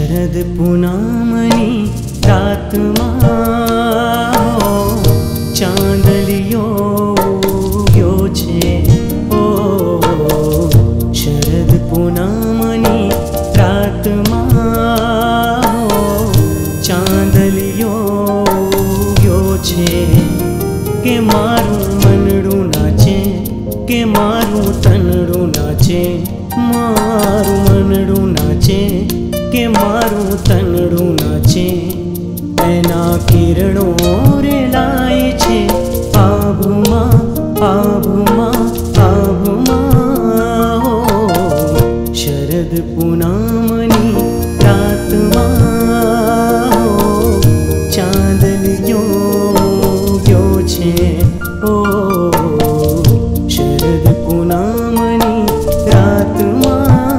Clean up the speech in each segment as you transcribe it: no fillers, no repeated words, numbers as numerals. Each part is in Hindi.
शरद पूनमनी रातमां चांदलियो गयो छे। ओ शरद पूनमनी रातमां चांदलियो गयो छे। के मारू मनडू नाचे, के मारू तनडू नाचे, मारू मनडू नाचे, के मारू तनडू नाचे। एना किरणों रे लाए छे आभमा आभमा आभमा। ओ शरद पूनमनी रातमां चांदलियो गयो छे। ओ शरद पूनमनी रातमां।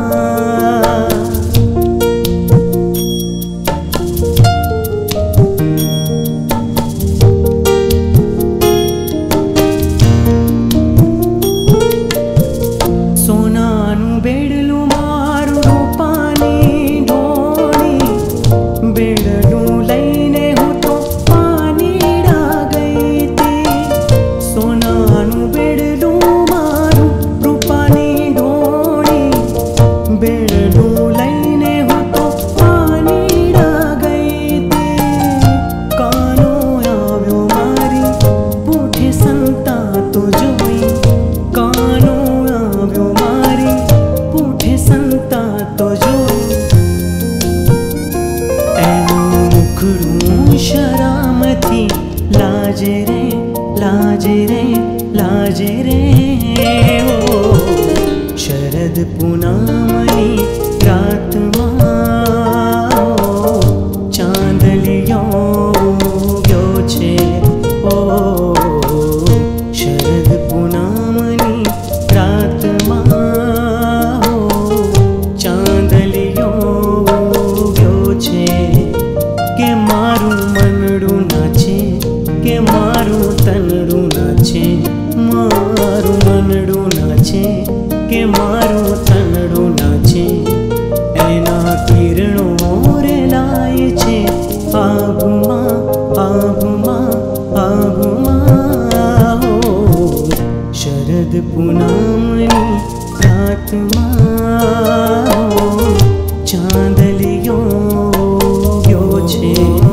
सोनानु बेडलू मारू रूपानी ढोणी, बेडलू लईने हूँ तो पानीड़ा गई थी। सोनानु बेडलू मारू रूपानी ढोणी, बेडलू लईने हूँ तो पानीड़ा गई थी। कानो आव्यो मारी पूठे संता तो जोई, कानो आव्यो मारी पूठे संता तो जोई। एनु मुखड़ू शरामथी लाजे रे लाजे रे लाजे रे। ओ शरद पूनमनी रातमां चांदलियो गयो छे। ओ शरद पूनमनी रातमां चांदलियो गयो छे। के मारू मनडू नाचे, के मारू तनडू नाचे, मारू मनडू नाचे, के मारू तनडू नाचे। एना किरणों रे लाए छे आभमा आभमा आभमा। ओ शरद पूनमनी रातमां चांदलियो गयो छे।